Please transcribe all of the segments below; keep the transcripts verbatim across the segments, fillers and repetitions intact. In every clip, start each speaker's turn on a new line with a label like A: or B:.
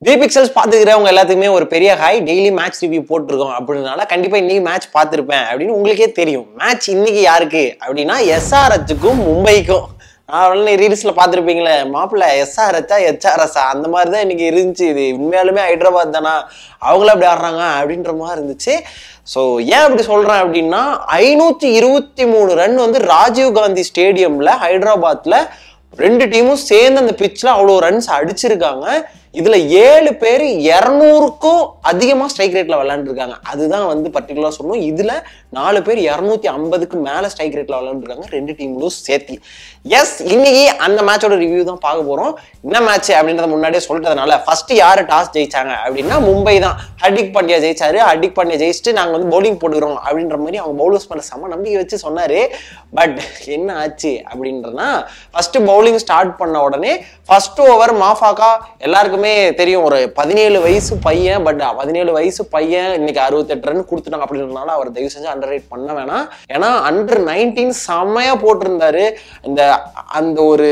A: V Pixels பாத்துக்கிறவங்க எல்லாத்துக்குமே ஒரு பெரிய ஹாய். டெய்லி மேட்ச் ரிவ்யூ போட்டுருக்கோம் அப்படினால கண்டிப்பா இன்னைக்கு மேட்ச் பார்த்திருப்பேன் அப்படின்னு உங்களுக்கே தெரியும். மேட்ச் இன்னைக்கு யாருக்கு அப்படின்னா S R H க்கும் மும்பைக்கும். நான் ரீல்ஸ்ல பாத்துருப்பீங்களே மாப்பிள்ள S R H H R H அந்த மாதிரி தான் இன்னைக்கு இருந்துச்சு. இது உண்மையாலுமே ஹைதராபாத் தானா அவங்களும் அப்படி ஆடுறாங்க அப்படின்ற மாதிரி இருந்துச்சு. ஸோ ஏன் அப்படி சொல்றேன் அப்படின்னா ஐநூத்தி இருபத்தி மூணு ரன் வந்து ராஜீவ் காந்தி ஸ்டேடியம்ல ஹைதராபாத்ல ரெண்டு டீமும் சேர்ந்து அந்த பிட்ச்ல அவ்வளோ ரன்ஸ் அடிச்சிருக்காங்க. இதுல ஏழு பேர் இருநூறுக்கும் அதிகமா ஸ்ட்ரைக் ரேட்ல விளையாண்டுருக்காங்க. அதுதான் வந்து பர்டிகுலரா சொல்லணும். இதுல நாலு பேர் இருநூத்தி ஐம்பதுக்கு மேல ஸ்ட்ரைக் ரேட்ல விளையாண்டுருக்காங்க ரெண்டு டீம்லும் சேர்த்தி. எஸ், இன்னைக்கு அந்த மேட்சோட ரிவ்யூ தான் பார்க்க போறோம். என்ன மேட்ச் அப்படின்றத முன்னாடியே சொல்றதுனால ஃபர்ஸ்ட் யாரு டாஸ் ஜெயிச்சாங்க அப்படின்னா மும்பை தான். ஹர்திக் பாண்டியா ஜெயிச்சாரு. ஹர்திக் பாண்டியா ஜெயிச்சுட்டு நாங்க வந்து பவுலிங் போட்டுக்கிறோம் அப்படின்ற மாதிரி அவங்க பவுலர்ஸ் பண்ண செம்ம நம்பிக்கை வச்சு சொன்னாரு. பட் என்ன ஆச்சு அப்படின்றனா ஃபர்ஸ்ட் பவுலிங் ஸ்டார்ட் பண்ண உடனே ஃபர்ஸ்ட் ஓவர் மாஃபாக்கா எல்லாருக்குமே தெரியும் ஒரு பதினேழு வயசு பையன். பட் பதினேழு வயசு பையன் இன்னைக்கு அறுபத்தி எட்டு ரன் கொடுத்துட்டாங்க அப்படின்றதுனால அவர் தயவு செஞ்சு அண்டர் ரேட் பண்ண வேணாம். ஏன்னா அண்டர் நைன்டீன் செம்மையா போட்டிருந்தாரு. இந்த அந்த ஒரு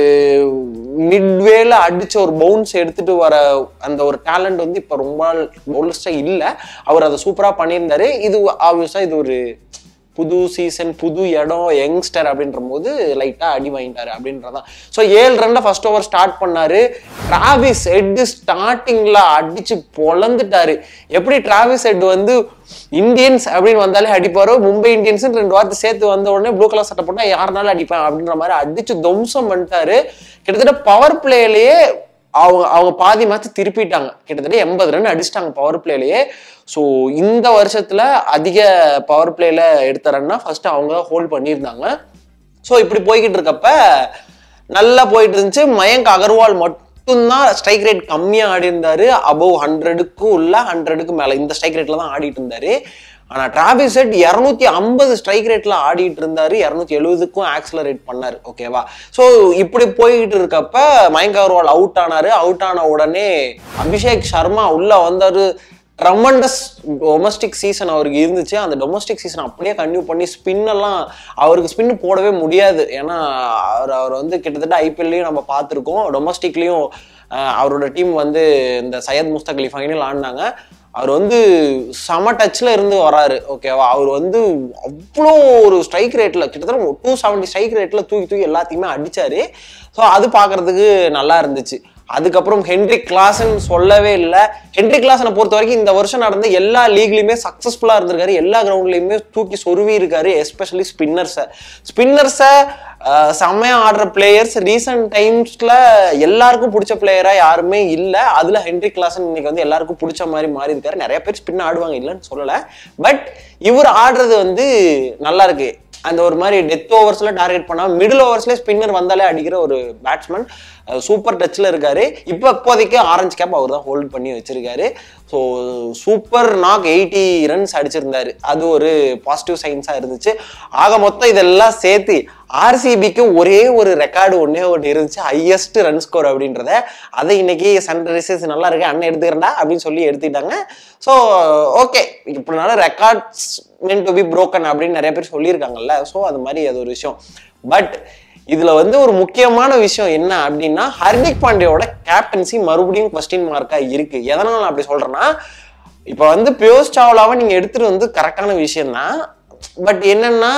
A: மிட்வேல அடிச்ச ஒரு பவுன்ஸ் எடுத்துட்டு வர அந்த ஒரு டேலண்ட் வந்து இப்ப ரொம்ப பவுலர்ஸ்டா இல்ல. அவர் அதை சூப்பரா பண்ணியிருந்தாரு. இது ஆப்வியஸா இது ஒரு புது சீசன் புது இடம் யங்ஸ்டர் அப்படின்ற போது லைட்டா அடி வாங்கிட்டாரு அப்படின்றதான். ஸோ ஏழு ரன்ல ஃபர்ஸ்ட் ஓவர் ஸ்டார்ட் பண்ணாரு. டிராவிஸ் ஹெட் ஸ்டார்டிங்ல அடிச்சு பொழந்துட்டாரு. எப்படி டிராவிஸ் ஹெட் வந்து இந்தியன்ஸ் அப்படின்னு வந்தாலே அடிப்பாரோ, மும்பை இந்தியன்ஸ் ரெண்டு வாரத்தை சேர்த்து வந்த உடனே ப்ளூ கலர் சட்டை போட்டா யாருனாலும் அடிப்பேன் அப்படின்ற மாதிரி அடிச்சு துவம்சம் பண்ணிட்டாரு. கிட்டத்தட்ட பவர் பிளேலயே அவங்க அவங்க பாதி மேட்ச் திருப்பிட்டாங்க. கிட்டத்தட்ட எண்பது ரன் அடிச்சிட்டாங்க பவர் பிளேலயே. ஸோ இந்த வருஷத்துல அதிக பவர் பிளேல எடுத்த ரன்னா ஃபர்ஸ்ட் அவங்க ஹோல்ட் பண்ணியிருந்தாங்க. ஸோ இப்படி போய்கிட்டு இருக்கப்ப நல்லா போயிட்டு இருந்துச்சு. மயங்க் அகர்வால் மட்டும்தான் ஸ்ட்ரைக் ரேட் கம்மியா ஆடி இருந்தாரு. அபவ் ஹண்ட்ரடுக்கு உள்ள ஹண்ட்ரடுக்கு மேல இந்த ஸ்ட்ரைக் ரேட்ல தான் ஆடிட்டு இருந்தாரு. ஆனா டிராவிஸ் ஹெட் இருநூத்தி ஐம்பது ஸ்ட்ரைக் ரேட்ல ஆடிட்டு இருந்தாரு. இருநூத்தி எழுபதுக்கும் ஆக்சலரேட் பண்ணாரு. ஓகேவா? ஸோ இப்படி போய்கிட்டு இருக்கப்ப மயங்க் அகர்வால் அவுட் ஆனாரு. அவுட் ஆன உடனே அபிஷேக் சர்மா உள்ள வந்தாரு. ட்ரமண்டஸ் டொமஸ்டிக் சீசன் அவருக்கு இருந்துச்சு. அந்த டொமஸ்டிக் சீசன் அப்படியே கன்டினியூ பண்ணி ஸ்பின் எல்லாம் அவருக்கு ஸ்பின் போடவே முடியாது. ஏன்னா அவர் அவர் வந்து கிட்டத்தட்ட ஐபிஎல்லையும் நம்ம பார்த்துருக்கோம், டொமஸ்டிக்லையும் அவரோட டீம் வந்து இந்த சையத் முஸ்தாக் அலி ஃபைனல் ஆடினாங்க. அவர் வந்து செம டச்ல இருந்து வராரு. ஓகேவா? அவர் வந்து அவ்வளோ ஒரு ஸ்ட்ரைக் ரேட்ல கிட்டத்தட்ட டூ செவன்டி ஸ்ட்ரைக் ரேட்ல தூக்கி தூக்கி எல்லாத்தையுமே அடிச்சாரு. ஸோ அது பார்க்கறதுக்கு நல்லா இருந்துச்சு. அதுக்கப்புறம் ஹென்ரிக் கிளாசன் சொல்லவே இல்லை. ஹென்ரிக் கிளாசனை பொறுத்த வரைக்கும் இந்த வருஷம் நடந்த எல்லா லீக்லயுமே சக்சஸ்ஃபுல்லா இருந்திருக்காரு. எல்லா கிரவுண்ட்லயுமே தூக்கி சொருவி இருக்காரு. எஸ்பெஷலி ஸ்பின்னர்ஸை ஸ்பின்னர்ஸை செம்மையா ஆடுற பிளேயர்ஸ் ரீசன்ட் டைம்ஸ்ல எல்லாருக்கும் பிடிச்ச பிளேயரா யாருமே இல்லை. அதுல ஹென்ரிக் கிளாசன் இன்னைக்கு வந்து எல்லாருக்கும் பிடிச்ச மாதிரி மாறி இருக்காரு. நிறைய பேர் ஸ்பின் ஆடுவாங்க, இல்லைன்னு சொல்லலை. பட் இவர் ஆடுறது வந்து நல்லா இருக்கு. அந்த ஒரு மாதிரி டெத் ஓவர்ஸ்ல டார்கெட் பண்ணா மிடில் ஓவர்ஸ்ல ஸ்பின்னர் வந்தாலே அடிக்கிற ஒரு பேட்ஸ்மேன் சூப்பர் டச்ல இருக்காரு. இப்போ இப்போதைக்கு ஆரஞ்சு கேப் அவர் தான் ஹோல்ட் பண்ணி வச்சிருக்காரு. So super knock eighty runs அடிச்சிருந்தாரு. அது ஒரு பாசிட்டிவ் சைன்ஸா இருந்துச்சு. ஆக மொத்தம் இதெல்லாம் சேர்த்து ஆர்சிபிக்கு ஒரே ஒரு ரெக்கார்டு ஒன்னே ஒன்று இருந்துச்சு, ஹையஸ்ட் ரன் ஸ்கோர் அப்படின்றத. அதை இன்னைக்கு சன்ரைசர்ஸ் நல்லா இருக்கு அண்ணன் எடுத்துக்கிறேன்டா அப்படின்னு சொல்லி எடுத்துக்கிட்டாங்க. ஸோ ஓகே, இப்படினால records meant to be broken அப்படின்னு நிறைய பேர் சொல்லியிருக்காங்கல்ல. ஸோ அது மாதிரி அது ஒரு விஷயம். பட் இதுல வந்து ஒரு முக்கியமான விஷயம் என்ன அப்படின்னா ஹர்திக் பாண்டியாவோட கேப்டன்சி மறுபடியும் கொஸ்டின் மார்க்கா இருக்கு. எதனால நான் அப்படி சொல்றேன்னா, இப்ப வந்து பியூஷ் சாவ்லாவை நீங்க எடுத்துட்டு வந்து கரெக்டான விஷயம் தான். பட் என்னன்னா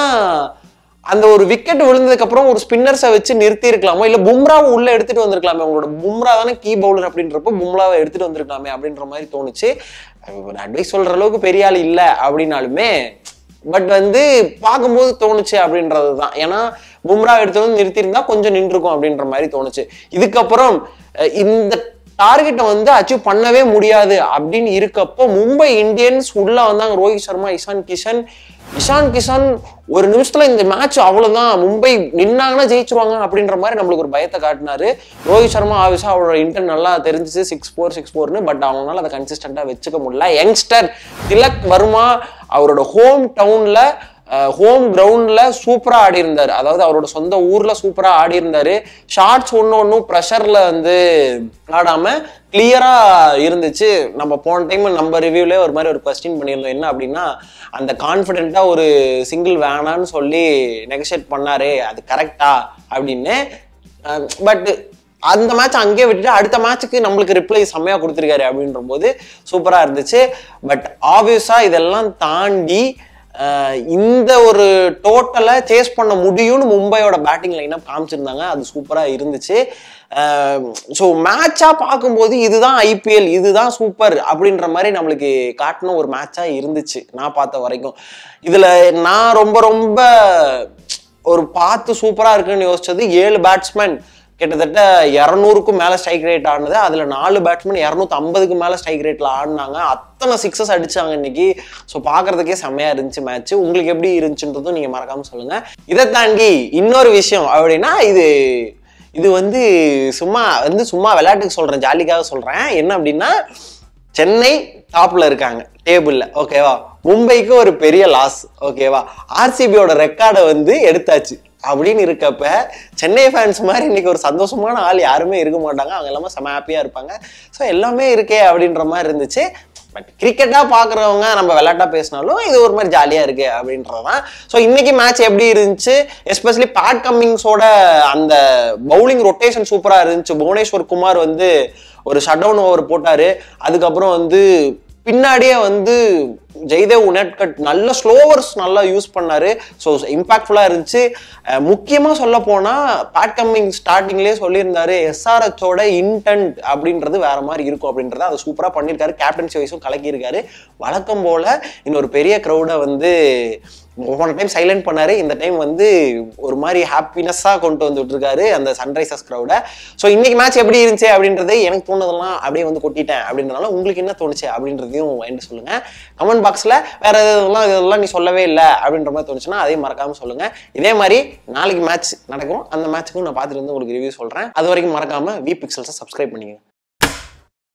A: அந்த ஒரு விக்கெட் விழுந்ததுக்கு அப்புறம் ஒரு ஸ்பின்னர்ஸை வச்சு நிறுத்தி இருக்கலாமோ, இல்ல பும்ராவை உள்ள எடுத்துட்டு வந்திருக்கலாமே. உங்களோட பும்ரா தானே கீ பவுலர் அப்படின்றப்போ பும்ராவை எடுத்துட்டு வந்திருக்கலாமே அப்படின்ற மாதிரி தோணுச்சு. ஒரு அட்வைஸ் சொல்ற அளவுக்கு பெரிய ஆள் இல்லை அப்படின்னாலுமே பட் வந்து பார்க்கும்போது தோணுச்சு அப்படின்றது தான். ஏன்னா பும்ரா எடுத்து வந்து நிறுத்திருந்தா கொஞ்சம் நின்றுக்கும் அப்படின்ற மாதிரி தோணுச்சு. இதுக்கப்புறம் இந்த டார்கெட்டை வந்து அச்சீவ் பண்ணவே முடியாது அப்படின்னு இருக்கப்போ மும்பை இந்தியன்ஸ் உள்ள வந்தாங்க. ரோஹித் சர்மா, இஷான் கிஷன் இஷான் கிஷன் ஒரு நிமிஷத்துல இந்த மேட்ச் அவ்வளவுதான், மும்பை நின்னாங்கன்னா ஜெயிச்சிருவாங்க அப்படின்ற மாதிரி நம்மளுக்கு ஒரு பயத்தை காட்டினாரு. ரோஹித் சர்மா ஆவியஸா அவரோட இன்டென்ட் நல்லா தெரிஞ்சிச்சு, சிக்ஸ் ஃபோர் சிக்ஸ் ஃபோர்னு பட் அவங்களால அதை கன்சிஸ்டண்டா வச்சுக்க முடியல. யங்ஸ்டர் திலக் வர்மா அவரோட ஹோம் டவுன்ல ஹோம் கிரவுண்ட்ல சூப்பரா ஆடி இருந்தாரு. அதாவது அவரோட சொந்த ஊர்ல சூப்பரா ஆடி இருந்தாரு. ஷார்ட்ஸ் ஒன்னு ஒன்னும் ப்ரெஷர்ல வந்து ஆடாம கிளியரா இருந்துச்சு. நம்ம போன டைம் நம்ம ரிவ்யூல ஒரு மாதிரி ஒரு கொஸ்டின் பண்ணியிருந்தோம். என்ன அப்படின்னா அந்த கான்ஃபிடென்ட்டா ஒரு சிங்கிள் வேணான்னு சொல்லி நெகோஷியேட் பண்ணாரு, அது கரெக்டா அப்படின்னு. பட் அந்த மேட்ச் அங்கேயே விட்டுட்டு அடுத்த மேட்சுக்கு நம்மளுக்கு ரிப்ளை செம்மையா கொடுத்துருக்காரு அப்படின்ற போது சூப்பரா இருந்துச்சு. பட் ஆப்வியஸா இதெல்லாம் தாண்டி இந்த ஒரு டோட்டலை சேஸ் பண்ண முடியும்னு மும்பையோட பேட்டிங் லைனப் காமிச்சிருந்தாங்க. அது சூப்பரா இருந்துச்சு. ஸோ மேட்சா பார்க்கும்போது இதுதான் ஐபிஎல், இதுதான் சூப்பர் அப்படின்ற மாதிரி நம்மளுக்கு காட்டின ஒரு மேட்சா இருந்துச்சு நான் பார்த்த வரைக்கும். இதுல நான் ரொம்ப ரொம்ப ஒரு பார்த்து சூப்பரா இருக்குன்னு யோசிச்சது, ஏழு பேட்ஸ்மேன் கிட்டத்தட்ட இரநூறுக்கும் மேல ஸ்ட்ரைக் ரேட் ஆனது. அதுல நாலு பேட்ஸ்மேன் இரநூத்தி ஐம்பதுக்கு மேல ஸ்ட்ரைக் ரேட்ல ஆடினாங்க. அத்தனை சிக்ஸஸ் அடிச்சாங்க இன்னைக்கு. ஸோ பாக்குறதுக்கே செம்மையா இருந்துச்சு மேட்ச். உங்களுக்கு எப்படி இருந்துச்சுன்றதும் நீங்க மறக்காம சொல்லுங்க. இதை தாண்டி இன்னொரு விஷயம் அப்படின்னா, இது இது வந்து சும்மா வந்து சும்மா விளையாட்டுக்கு சொல்றேன், ஜாலிக்காக சொல்றேன். என்ன அப்படின்னா, சென்னை டாப்ல இருக்காங்க டேபிள்ல, ஓகேவா. மும்பைக்கு ஒரு பெரிய லாஸ், ஓகேவா. ஆர்சிபியோட ரெக்கார்டை வந்து எடுத்தாச்சு அப்படின்னு இருக்கப்ப சென்னை ஃபேன்ஸ் மாதிரி இன்னைக்கு ஒரு சந்தோஷமான ஆள் யாருமே இருக்க மாட்டாங்க. அவங்க எல்லாமே செம ஹாப்பியா இருப்பாங்க. ஸோ எல்லாமே இருக்கே அப்படின்ற மாதிரி இருந்துச்சு. பட் கிரிக்கெட்டா பாக்குறவங்க நம்ம விளையாட்டா பேசினாலும் இது ஒரு மாதிரி ஜாலியா இருக்கு அப்படின்றதான். ஸோ இன்னைக்கு மேட்ச் எப்படி இருந்துச்சு, எஸ்பெஷலி பேட் கம்மிங்ஸோட அந்த பவுலிங் ரொட்டேஷன் சூப்பரா இருந்துச்சு. புவனேஸ்வர் குமார் வந்து ஒரு ஷட் டவுன் ஓவர் போட்டாரு. அதுக்கப்புறம் வந்து பின்னாடியே வந்து ஜெய்தேவ் உனட்கட் நல்ல ஸ்லோவர்ஸ் நல்லா யூஸ் பண்ணாரு. ஸோ இம்பாக்ட்ஃபுல்லா இருந்துச்சு. முக்கியமா சொல்ல போனா பேட் கம்மிங் ஸ்டார்டிங்லேயே சொல்லியிருந்தாரு, எஸ்ஆர்ஹெச்சோட இன்டென்ட் அப்படின்றது வேற மாதிரி இருக்கும் அப்படின்றத அதை சூப்பரா பண்ணியிருக்காரு. கேப்டன்சி வைஸும் கலக்கியிருக்காரு. வழக்கம் போல இன்னொரு பெரிய க்ரௌடை வந்து ஒவ்வொரு டைம் சைலண்ட் பண்ணாரு. இந்த டைம் வந்து ஒரு மாதிரி ஹாப்பினஸ்ஸா கொண்டு வந்துட்டு இருக்காரு அந்த சன்ரைசர்ஸ் க்ரௌட. ஸோ இன்னைக்கு மேட்ச் எப்படி இருந்துச்சு அப்படின்றது எனக்கு தோணுதெல்லாம் அப்படியே வந்து கொட்டிட்டேன் அப்படின்றனால உங்களுக்கு என்ன தோணுச்சு அப்படின்றதையும் என்ன சொல்லுங்க கமெண்ட் பாக்ஸ்ல. வேற இதெல்லாம் இதெல்லாம் நீ சொல்லவே இல்லை அப்படின்ற மாதிரி தோணுச்சுன்னா அதையும் மறக்காம சொல்லுங்க. இதே மாதிரி நாளைக்கு மேட்ச் நடக்கும், அந்த மேட்சுக்கும் நான் பார்த்துட்டு வந்து உங்களுக்கு ரிவ்யூ சொல்றேன். அது வரைக்கும் மறக்காம வி பிக்சல்ஸை சப்ஸ்கிரைப் பண்ணிக்கங்க.